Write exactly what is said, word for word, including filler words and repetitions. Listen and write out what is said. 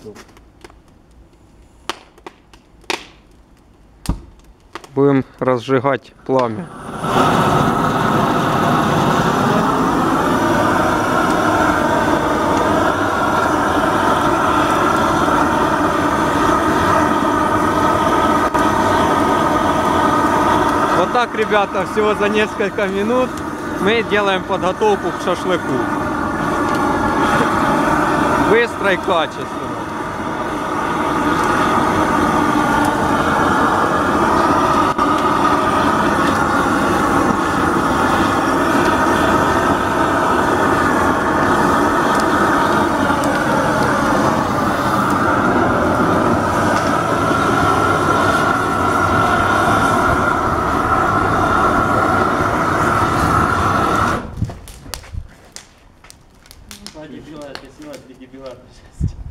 Будем разжигать пламя. Вот так, ребята, всего за несколько минут мы делаем подготовку к шашлыку. Быстро и качественно. Два дебила, это снимать, три дебила.